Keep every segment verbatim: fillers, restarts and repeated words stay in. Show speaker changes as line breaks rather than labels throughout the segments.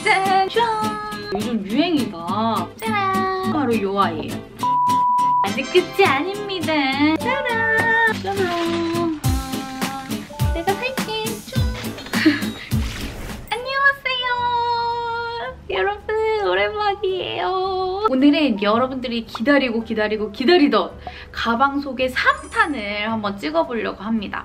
짠! 짠! 요즘 유행이다. 짜란! 바로 이 아이예요. 아직 끝이 아닙니다. 짜란! 짜란! 내가 살게. 쭉! 안녕하세요. 여러분, 오랜만이에요. 오늘은 여러분들이 기다리고 기다리고 기다리던 가방 소개 삼 탄을 한번 찍어보려고 합니다.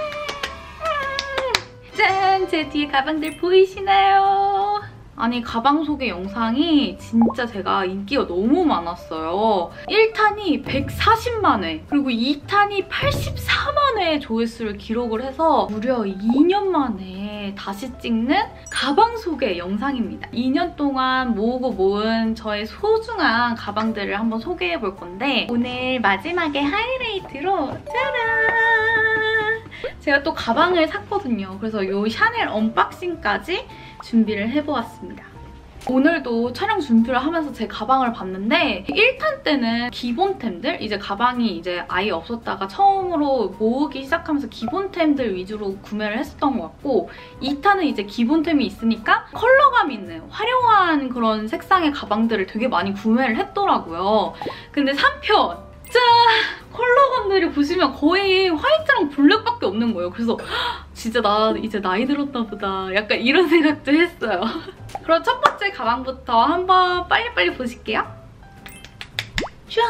짠! 제 뒤에 가방들 보이시나요? 아니, 가방 소개 영상이 진짜 제가 인기가 너무 많았어요. 일 탄이 백사십만 회, 그리고 이 탄이 팔십사만 회 조회수를 기록을 해서 무려 이 년 만에 다시 찍는 가방 소개 영상입니다. 이 년 동안 모으고 모은 저의 소중한 가방들을 한번 소개해볼 건데, 오늘 마지막에 하이라이트로 짜란! 제가 또 가방을 샀거든요. 그래서 이 샤넬 언박싱까지 준비를 해보았습니다. 오늘도 촬영 준비를 하면서 제 가방을 봤는데 일 탄 때는 기본템들, 이제 가방이 이제 아예 없었다가 처음으로 모으기 시작하면서 기본템들 위주로 구매를 했었던 것 같고, 이 탄은 이제 기본템이 있으니까 컬러감 있는 화려한 그런 색상의 가방들을 되게 많이 구매를 했더라고요. 근데 삼 편! 짠! 컬러감들이 보시면 거의 화이트랑 블랙밖에 없는 거예요. 그래서 진짜 나 이제 나이 들었나 보다, 약간 이런 생각도 했어요. 그럼 첫 번째 가방부터 한번 빨리빨리 보실게요. 짠!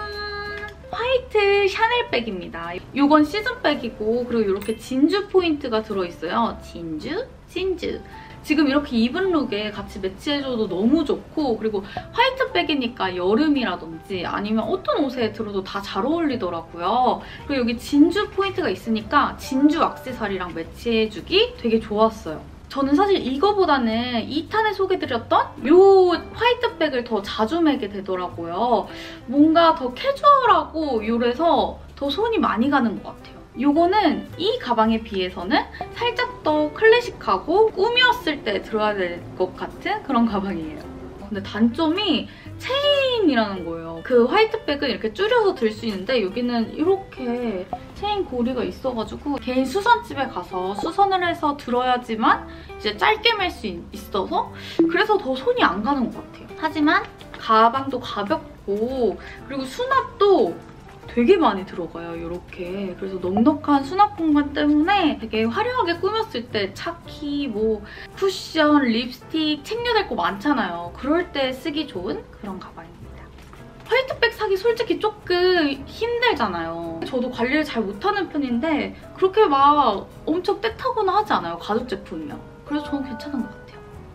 화이트 샤넬 백입니다. 이건 시즌백이고, 그리고 이렇게 진주 포인트가 들어있어요. 진주? 진주. 지금 이렇게 입은 룩에 같이 매치해줘도 너무 좋고, 그리고 화이트 백이니까 여름이라든지 아니면 어떤 옷에 들어도 다 잘 어울리더라고요. 그리고 여기 진주 포인트가 있으니까 진주 액세서리랑 매치해주기 되게 좋았어요. 저는 사실 이거보다는 이 탄에 소개드렸던 이 화이트 백을 더 자주 매게 되더라고요. 뭔가 더 캐주얼하고 이래서 더 손이 많이 가는 것 같아요. 이거는 이 가방에 비해서는 살짝 더 클래식하고 꾸몄을 때 들어야 될 것 같은 그런 가방이에요. 근데 단점이 체인이라는 거예요. 그 화이트백은 이렇게 줄여서 들 수 있는데 여기는 이렇게 체인 고리가 있어가지고 개인 수선집에 가서 수선을 해서 들어야지만 이제 짧게 멜 수 있어서 그래서 더 손이 안 가는 것 같아요. 하지만 가방도 가볍고, 그리고 수납도 되게 많이 들어가요, 이렇게. 그래서 넉넉한 수납 공간 때문에 되게 화려하게 꾸몄을 때 차키, 뭐 쿠션, 립스틱 챙겨야 될 거 많잖아요. 그럴 때 쓰기 좋은 그런 가방입니다. 화이트백 사기 솔직히 조금 힘들잖아요. 저도 관리를 잘 못하는 편인데 그렇게 막 엄청 떼타거나 하지 않아요, 가죽 제품이면. 그래서 저는 괜찮은 것 같아요.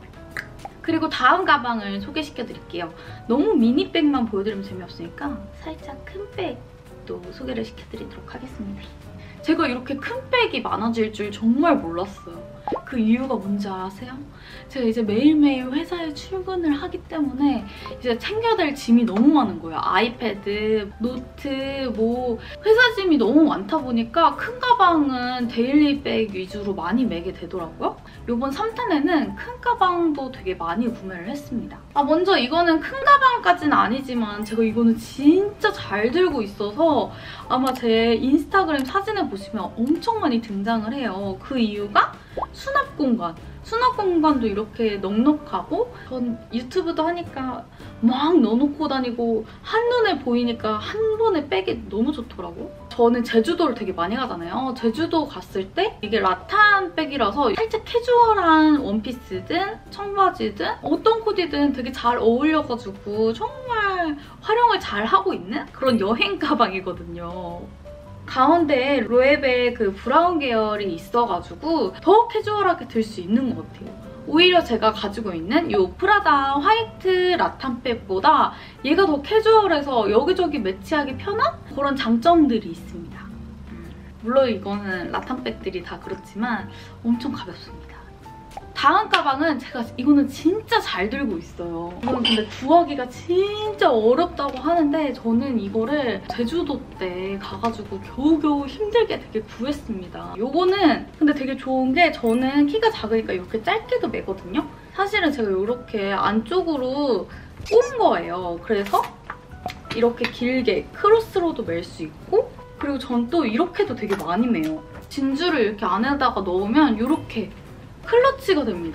그리고 다음 가방을 소개시켜드릴게요. 너무 미니백만 보여드리면 재미없으니까 살짝 큰 백도 소개를 시켜드리도록 하겠습니다. 제가 이렇게 큰 백이 많아질 줄 정말 몰랐어요. 그 이유가 뭔지 아세요? 제가 이제 매일매일 회사에 출근을 하기 때문에 이제 챙겨야 될 짐이 너무 많은 거예요. 아이패드, 노트, 뭐 회사 짐이 너무 많다 보니까 큰 가방은 데일리백 위주로 많이 매게 되더라고요. 이번 삼 탄에는 큰 가방도 되게 많이 구매를 했습니다. 아, 먼저 이거는 큰 가방까지는 아니지만 제가 이거는 진짜 잘 들고 있어서 아마 제 인스타그램 사진을 보시면 엄청 많이 등장을 해요. 그 이유가 수납 공간. 수납 공간도 이렇게 넉넉하고, 전 유튜브도 하니까 막 넣어놓고 다니고 한눈에 보이니까 한 번에 빼기 너무 좋더라고. 저는 제주도를 되게 많이 가잖아요. 제주도 갔을 때 이게 라탄 백이라서 살짝 캐주얼한 원피스든 청바지든 어떤 코디든 되게 잘 어울려가지고 정말 활용을 잘 하고 있는 그런 여행 가방이거든요. 가운데에 로에베 그 브라운 계열이 있어가지고 더 캐주얼하게 들 수 있는 것 같아요. 오히려 제가 가지고 있는 이 프라다 화이트 라탄백보다 얘가 더 캐주얼해서 여기저기 매치하기 편한 그런 장점들이 있습니다. 물론 이거는 라탄백들이 다 그렇지만 엄청 가볍습니다. 다음 가방은 제가 이거는 진짜 잘 들고 있어요. 이건 근데 구하기가 진짜 어렵다고 하는데 저는 이거를 제주도 때 가가지고 겨우겨우 힘들게 되게 구했습니다. 이거는 근데 되게 좋은 게 저는 키가 작으니까 이렇게 짧게도 매거든요. 사실은 제가 이렇게 안쪽으로 꼰 거예요. 그래서 이렇게 길게 크로스로도 멜 수 있고, 그리고 전 또 이렇게도 되게 많이 매요. 진주를 이렇게 안에다가 넣으면 이렇게 클러치가 됩니다.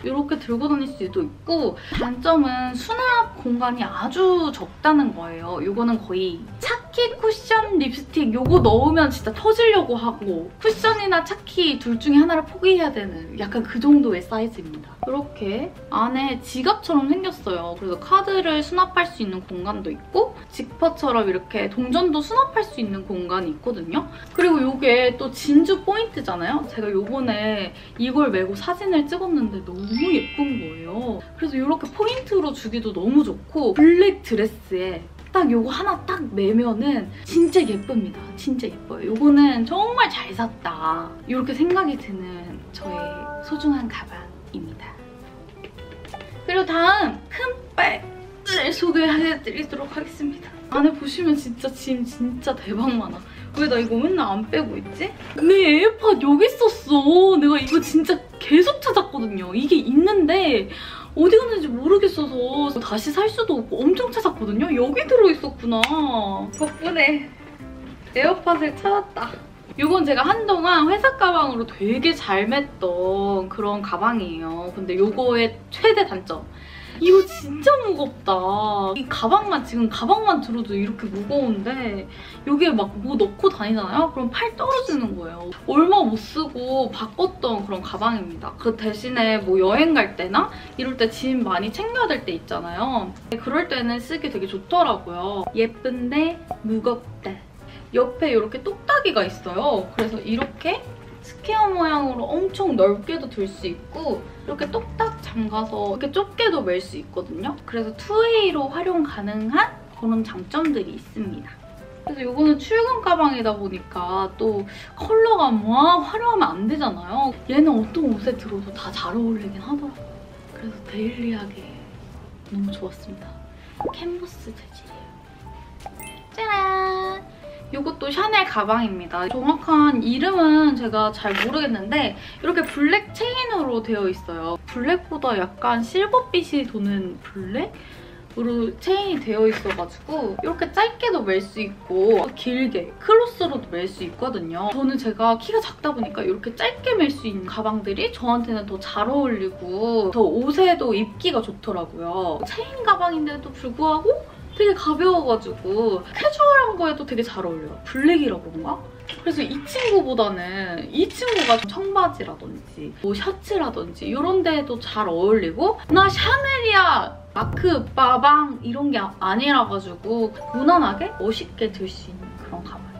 이렇게 들고 다닐 수도 있고 단점은 수납 공간이 아주 적다는 거예요. 이거는 거의 차키 쿠션 립스틱 이거 넣으면 진짜 터지려고 하고 쿠션이나 차키 둘 중에 하나를 포기해야 되는 약간 그 정도의 사이즈입니다. 이렇게 안에 지갑처럼 생겼어요. 그래서 카드를 수납할 수 있는 공간도 있고 지퍼처럼 이렇게 동전도 수납할 수 있는 공간이 있거든요. 그리고 이게 또 진주 포인트잖아요. 제가 요번에 이걸 메고 사진을 찍었는데 너무 예쁜 거예요. 그래서 이렇게 포인트로 주기도 너무 좋고 블랙 드레스에 딱 요거 하나 딱 매면은 진짜 예쁩니다. 진짜 예뻐요. 요거는 정말 잘 샀다. 이렇게 생각이 드는 저의 소중한 가방입니다. 그리고 다음 큰 백을 소개해드리도록 하겠습니다. 안에 보시면 진짜 짐 진짜 대박 많아. 왜 나 이거 맨날 안 빼고 있지? 내 에어팟 여기 있었어. 내가 이거 진짜 계속 찾았거든요. 이게 있는데 어디 갔는지 모르겠어서 다시 살 수도 없고 엄청 찾았거든요. 여기 들어있었구나. 덕분에 에어팟을 찾았다. 이건 제가 한동안 회사 가방으로 되게 잘 맸던 그런 가방이에요. 근데 이거의 최대 단점. 이거 진짜 무겁다. 이 가방만, 지금 가방만 들어도 이렇게 무거운데 여기에 막 뭐 넣고 다니잖아요? 그럼 팔 떨어지는 거예요. 얼마 못 쓰고 바꿨던 그런 가방입니다. 그 대신에 뭐 여행 갈 때나 이럴 때 짐 많이 챙겨야 될 때 있잖아요. 그럴 때는 쓰기 되게 좋더라고요. 예쁜데 무겁다. 옆에 이렇게 똑딱이가 있어요. 그래서 이렇게 스퀘어 모양으로 엄청 넓게도 들 수 있고 이렇게 똑딱 잠가서 이렇게 좁게도 멜 수 있거든요. 그래서 투웨이로 활용 가능한 그런 장점들이 있습니다. 그래서 이거는 출근 가방이다 보니까 또 컬러가 뭐 화려하면 안 되잖아요. 얘는 어떤 옷에 들어도 다 잘 어울리긴 하더라고요. 그래서 데일리하게 너무 좋았습니다. 캔버스 재질이에요. 짜란! 이것도 샤넬 가방입니다. 정확한 이름은 제가 잘 모르겠는데 이렇게 블랙 체인으로 되어 있어요. 블랙보다 약간 실버빛이 도는 블랙으로 체인이 되어 있어가지고 이렇게 짧게도 멜 수 있고 길게 크로스로도 멜 수 있거든요. 저는 제가 키가 작다 보니까 이렇게 짧게 멜 수 있는 가방들이 저한테는 더 잘 어울리고 더 옷에도 입기가 좋더라고요. 체인 가방인데도 불구하고 되게 가벼워가지고 캐주얼한 거에도 되게 잘 어울려요. 블랙이라 그런가? 그래서 이 친구보다는 이 친구가 청바지라든지 뭐 셔츠라든지 이런 데에도 잘 어울리고 나 샤넬이야! 마크, 빠방 이런 게 아니라가지고 무난하게 멋있게 들 수 있는 그런 가방입니다.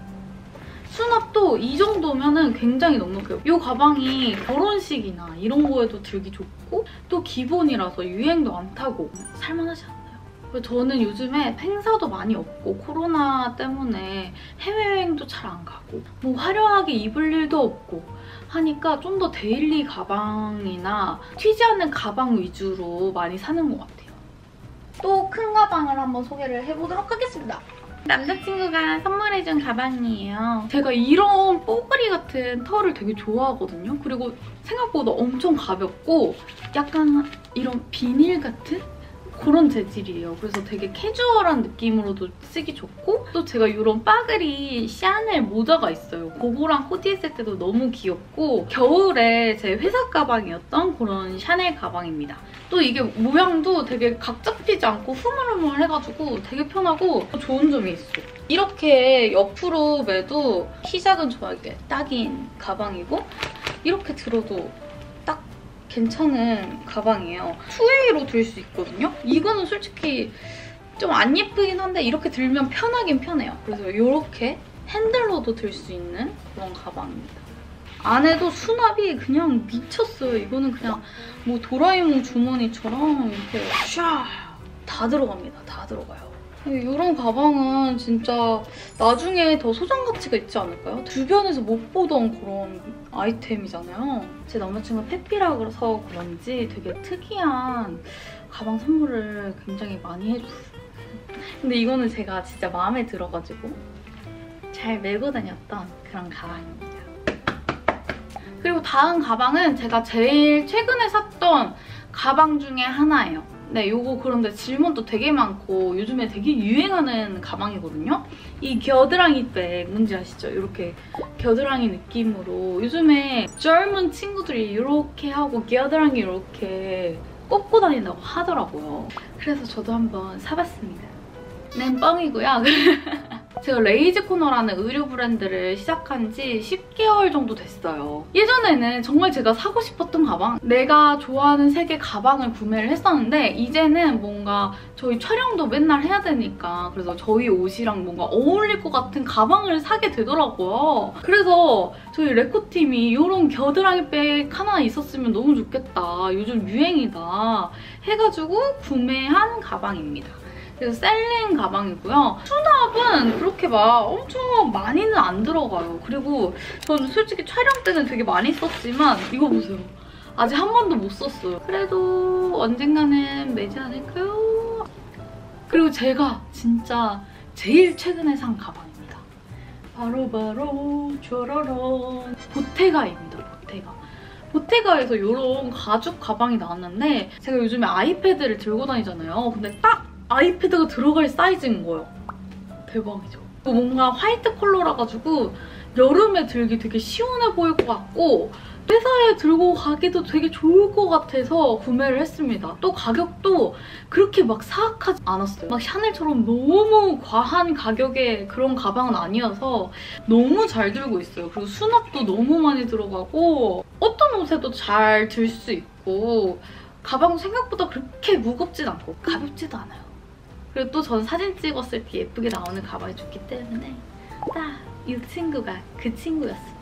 수납도 이 정도면은 굉장히 넉넉해요. 이 가방이 결혼식이나 이런 거에도 들기 좋고 또 기본이라서 유행도 안 타고 살만하지 않아요? 저는 요즘에 행사도 많이 없고 코로나 때문에 해외여행도 잘 안 가고 뭐 화려하게 입을 일도 없고 하니까 좀 더 데일리 가방이나 튀지 않는 가방 위주로 많이 사는 것 같아요. 또 큰 가방을 한번 소개를 해보도록 하겠습니다. 남자친구가 선물해준 가방이에요. 제가 이런 뽀글이 같은 털을 되게 좋아하거든요. 그리고 생각보다 엄청 가볍고 약간 이런 비닐 같은? 그런 재질이에요. 그래서 되게 캐주얼한 느낌으로도 쓰기 좋고 또 제가 이런 빠글이 샤넬 모자가 있어요. 그거랑 코디했을 때도 너무 귀엽고 겨울에 제 회사 가방이었던 그런 샤넬 가방입니다. 또 이게 모양도 되게 각 잡히지 않고 흐물흐물해가지고 되게 편하고 좋은 점이 있어. 이렇게 옆으로 매도 키 작은 저에게 딱인 가방이고 이렇게 들어도 딱 괜찮은 가방이에요. 투웨이로 들 수 있거든요. 이거는 솔직히 좀 안 예쁘긴 한데 이렇게 들면 편하긴 편해요. 그래서 이렇게 핸들로도 들 수 있는 그런 가방입니다. 안에도 수납이 그냥 미쳤어요. 이거는 그냥 뭐 도라에몽 주머니처럼 이렇게 샤! 다 들어갑니다. 다 들어가요. 이런 가방은 진짜 나중에 더 소장 가치가 있지 않을까요? 주변에서 못 보던 그런 아이템이잖아요. 제 남자친구가 페피라 그래서 그런지 되게 특이한 가방 선물을 굉장히 많이 해줬어요. 근데 이거는 제가 진짜 마음에 들어가지고 잘 메고 다녔던 그런 가방입니다. 그리고 다음 가방은 제가 제일 최근에 샀던 가방 중에 하나예요. 네, 요거 그런데 질문도 되게 많고 요즘에 되게 유행하는 가방이거든요. 이 겨드랑이 백 뭔지 아시죠? 이렇게 겨드랑이 느낌으로 요즘에 젊은 친구들이 이렇게 하고 겨드랑이 이렇게 꽂고 다닌다고 하더라고요. 그래서 저도 한번 사봤습니다. 네, 뻥이고요. 제가 레이즈 코너라는 의류 브랜드를 시작한 지 십 개월 정도 됐어요. 예전에는 정말 제가 사고 싶었던 가방, 내가 좋아하는 색의 가방을 구매를 했었는데 이제는 뭔가 저희 촬영도 맨날 해야 되니까 그래서 저희 옷이랑 뭔가 어울릴 것 같은 가방을 사게 되더라고요. 그래서 저희 레코팀이 이런 겨드랑이 백 하나 있었으면 너무 좋겠다. 요즘 유행이다. 해가지고 구매한 가방입니다. 그래서 셀린 가방이고요. 수납은 그렇게 막 엄청 많이는 안 들어가요. 그리고 저는 솔직히 촬영 때는 되게 많이 썼지만 이거 보세요. 아직 한 번도 못 썼어요. 그래도 언젠가는 매지 않을까요? 그리고 제가 진짜 제일 최근에 산 가방입니다. 바로바로 뾰로롱 보테가입니다. 보테가. 보테가에서 이런 가죽 가방이 나왔는데 제가 요즘에 아이패드를 들고 다니잖아요. 근데 딱 아이패드가 들어갈 사이즈인 거예요. 대박이죠. 뭔가 화이트 컬러라 가지고 여름에 들기 되게 시원해 보일 것 같고 회사에 들고 가기도 되게 좋을 것 같아서 구매를 했습니다. 또 가격도 그렇게 막 사악하지 않았어요. 막 샤넬처럼 너무 과한 가격의 그런 가방은 아니어서 너무 잘 들고 있어요. 그리고 수납도 너무 많이 들어가고 어떤 옷에도 잘 들 수 있고 가방 생각보다 그렇게 무겁진 않고 가볍지도 않아요. 그리고 또 저는 사진 찍었을 때 예쁘게 나오는 가방이 좋기 때문에 딱 이 친구가 그 친구였습니다.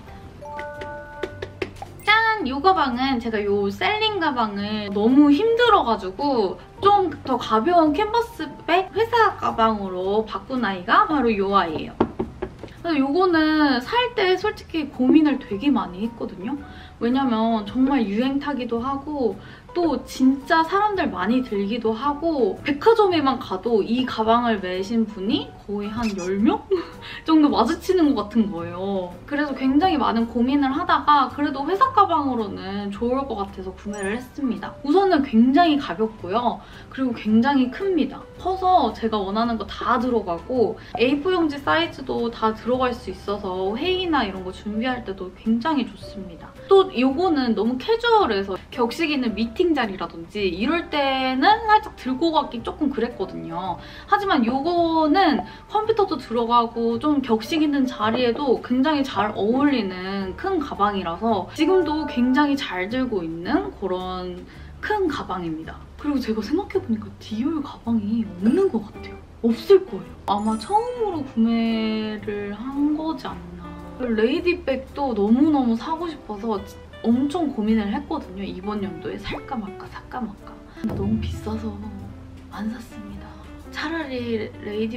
짠! 이 가방은 제가 이 셀린 가방을 너무 힘들어가지고 좀 더 가벼운 캔버스백 회사 가방으로 바꾼 아이가 바로 이 아이예요. 그래서 이거는 살 때 솔직히 고민을 되게 많이 했거든요. 왜냐면 정말 유행 타기도 하고 또 진짜 사람들 많이 들기도 하고 백화점에만 가도 이 가방을 매신 분이 거의 한 열 명 정도 마주치는 것 같은 거예요. 그래서 굉장히 많은 고민을 하다가 그래도 회사 가방으로는 좋을 것 같아서 구매를 했습니다. 우선은 굉장히 가볍고요. 그리고 굉장히 큽니다. 커서 제가 원하는 거 다 들어가고 에이 사 용지 사이즈도 다 들어갈 수 있어서 회의나 이런 거 준비할 때도 굉장히 좋습니다. 또 이거는 너무 캐주얼해서 격식 있는 미팅 자리라든지 이럴 때는 살짝 들고 가기 조금 그랬거든요. 하지만 이거는 컴퓨터도 들어가고 좀 격식 있는 자리에도 굉장히 잘 어울리는 큰 가방이라서 지금도 굉장히 잘 들고 있는 그런 큰 가방입니다. 그리고 제가 생각해보니까 디올 가방이 없는 것 같아요. 없을 거예요. 아마 처음으로 구매를 한 거지 않나. 레이디백도 너무너무 사고 싶어서 엄청 고민을 했거든요. 이번 연도에 살까 말까 살까 말까. 너무 비싸서 안 샀습니다. 차라리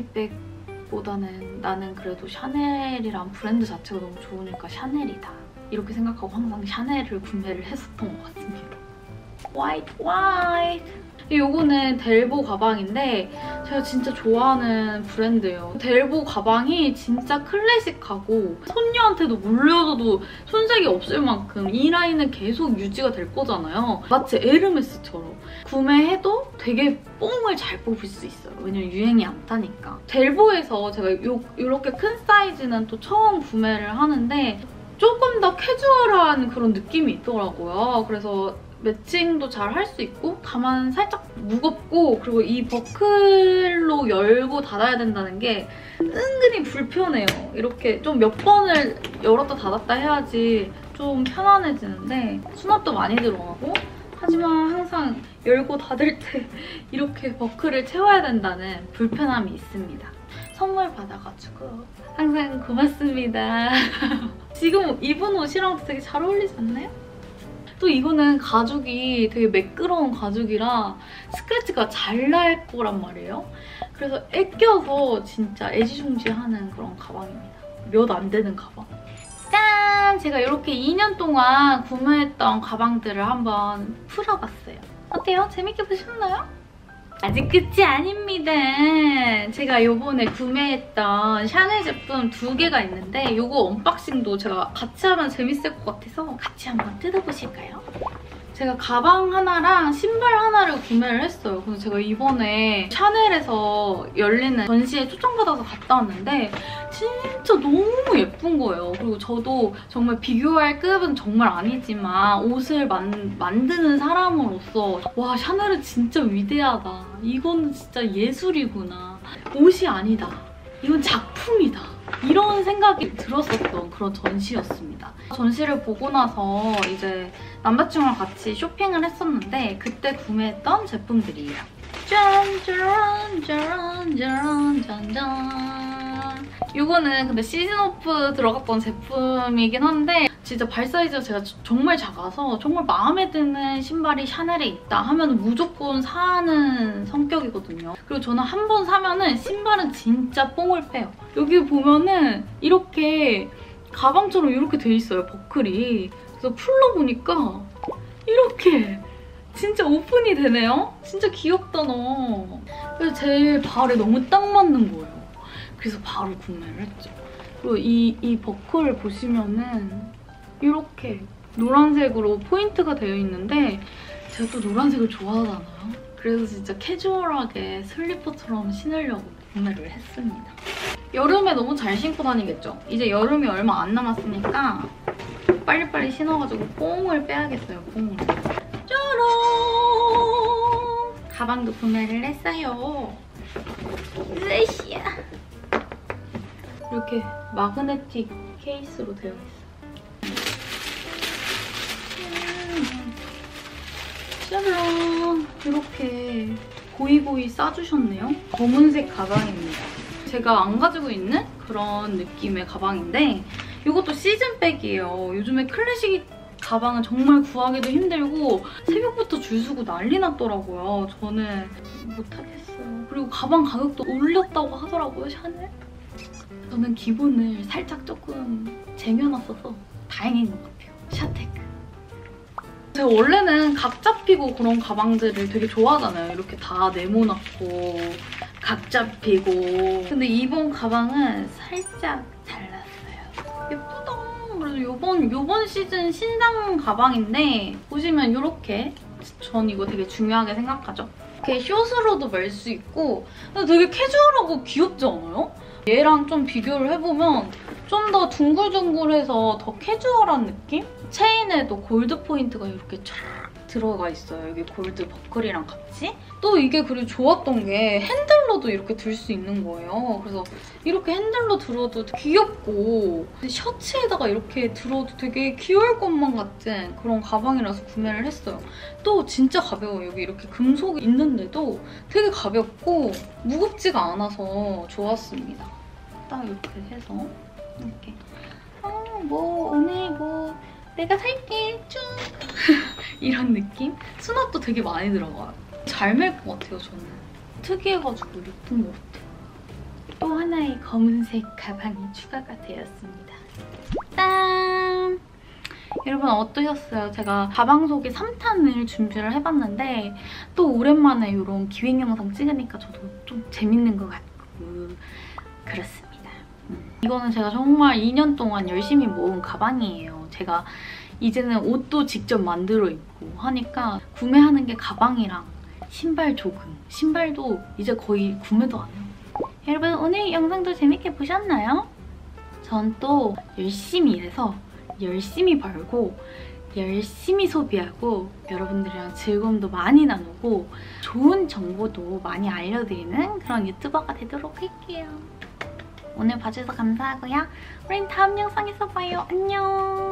레이디백보다는 나는 그래도 샤넬이란 브랜드 자체가 너무 좋으니까 샤넬이다. 이렇게 생각하고 항상 샤넬을 구매를 했었던 것 같습니다. 화이트 화이트! 이거는 델보 가방인데 제가 진짜 좋아하는 브랜드예요. 델보 가방이 진짜 클래식하고 손녀한테도 물려줘도 손색이 없을 만큼 이 라인은 계속 유지가 될 거잖아요. 마치 에르메스처럼. 구매해도 되게 뽕을 잘 뽑을 수 있어요. 왜냐면 유행이 안 타니까. 델보에서 제가 요, 요렇게 큰 사이즈는 또 처음 구매를 하는데 조금 더 캐주얼한 그런 느낌이 있더라고요. 그래서 매칭도 잘 할 수 있고 다만 살짝 무겁고 그리고 이 버클로 열고 닫아야 된다는 게 은근히 불편해요. 이렇게 좀 몇 번을 열었다 닫았다 해야지 좀 편안해지는데 수납도 많이 들어가고 하지만 항상 열고 닫을 때 이렇게 버클을 채워야 된다는 불편함이 있습니다. 선물 받아가지고 항상 고맙습니다. 지금 입은 옷이랑 되게 잘 어울리지 않나요? 또 이거는 가죽이 되게 매끄러운 가죽이라 스크래치가 잘 날 거란 말이에요. 그래서 애껴서 진짜 애지중지하는 그런 가방입니다. 몇 안 되는 가방. 짠! 제가 이렇게 이 년 동안 구매했던 가방들을 한번 풀어봤어요. 어때요? 재밌게 보셨나요? 아직 끝이 아닙니다. 제가 이번에 구매했던 샤넬 제품 두 개가 있는데 이거 언박싱도 제가 같이 하면 재밌을 것 같아서 같이 한번 뜯어보실까요? 제가 가방 하나랑 신발 하나를 구매를 했어요. 그래서 제가 이번에 샤넬에서 열리는 전시에 초청받아서 갔다 왔는데 진짜 너무 예쁜 거예요. 그리고 저도 정말 비교할 급은 정말 아니지만 옷을 만, 만드는 사람으로서 와, 샤넬은 진짜 위대하다. 이거는 진짜 예술이구나. 옷이 아니다. 이건 작품이다. 이런 생각이 들었었던 그런 전시였습니다. 전시를 보고 나서 이제 남자친구랑 같이 쇼핑을 했었는데 그때 구매했던 제품들이에요. 짠! 짜란! 짜란! 짜란! 짠짠! 이거는 근데 시즌오프 들어갔던 제품이긴 한데 진짜 발 사이즈가 제가 정말 작아서 정말 마음에 드는 신발이 샤넬에 있다 하면 무조건 사는 성격이거든요. 그리고 저는 한 번 사면은 신발은 진짜 뽕을 빼요. 여기 보면은 이렇게 가방처럼 이렇게 돼 있어요, 버클이. 그래서 풀러보니까 이렇게 진짜 오픈이 되네요? 진짜 귀엽다, 너. 그래서 제 발에 너무 딱 맞는 거예요. 그래서 바로 구매를 했죠. 그리고 이, 이 버클을 보시면은 이렇게 노란색으로 포인트가 되어 있는데 제가 또 노란색을 좋아하잖아요. 그래서 진짜 캐주얼하게 슬리퍼처럼 신으려고 구매를 했습니다. 여름에 너무 잘 신고 다니겠죠? 이제 여름이 얼마 안 남았으니까 빨리빨리 신어가지고 뽕을 빼야겠어요, 뽕을. 짜란! 가방도 구매를 했어요. 으쌰! 이렇게 마그네틱 케이스로 되어 있어요. 짜란! 이렇게 고이고이 싸주셨네요. 검은색 가방입니다. 제가 안 가지고 있는 그런 느낌의 가방인데 이것도 시즌백이에요. 요즘에 클래식 가방은 정말 구하기도 힘들고 새벽부터 줄 서고 난리 났더라고요. 저는 못하겠어요. 그리고 가방 가격도 올렸다고 하더라고요, 샤넬. 저는 기본을 살짝 조금 쟁여놨어서 다행인 것 같아요. 샤테크. 제가 원래는 각 잡히고 그런 가방들을 되게 좋아하잖아요. 이렇게 다 네모났고 각 잡히고. 근데 이번 가방은 살짝 달랐어요. 예쁘다. 그래서 이번, 이번 시즌 신상 가방인데 보시면 이렇게 전 이거 되게 중요하게 생각하죠. 이렇게 숏으로도 멜 수 있고 근데 되게 캐주얼하고 귀엽지 않아요? 얘랑 좀 비교를 해보면 좀 더 둥글둥글해서 더 캐주얼한 느낌? 체인에도 골드 포인트가 이렇게 쫙 들어가 있어요. 여기 골드 버클이랑 같이. 또 이게 그리고 좋았던 게 핸들로도 이렇게 들 수 있는 거예요. 그래서 이렇게 핸들로 들어도 귀엽고 셔츠에다가 이렇게 들어도 되게 귀여울 것만 같은 그런 가방이라서 구매를 했어요. 또 진짜 가벼워요. 여기 이렇게 금속이 있는데도 되게 가볍고 무겁지가 않아서 좋았습니다. 딱 이렇게 해서 이렇게 어, 뭐 오늘 뭐 내가 살게 쭉 이런 느낌? 수납도 되게 많이 들어가요. 잘 멜 것 같아요, 저는. 특이해가지고 예쁜 것 같아요. 또 하나의 검은색 가방이 추가가 되었습니다. 짠! 여러분 어떠셨어요? 제가 가방 소개 삼 탄을 준비를 해봤는데 또 오랜만에 이런 기획 영상 찍으니까 저도 좀 재밌는 것 같고 그렇습니다. 음. 이거는 제가 정말 이 년 동안 열심히 모은 가방이에요. 제가 이제는 옷도 직접 만들어 입고 하니까 구매하는 게 가방이랑 신발 조금. 신발도 이제 거의 구매도 안 해요. 여러분 오늘 영상도 재밌게 보셨나요? 전 또 열심히 일해서 열심히 벌고 열심히 소비하고 여러분들이랑 즐거움도 많이 나누고 좋은 정보도 많이 알려드리는 그런 유튜버가 되도록 할게요. 오늘 봐주셔서 감사하고요. 우린 다음 영상에서 봐요. 안녕.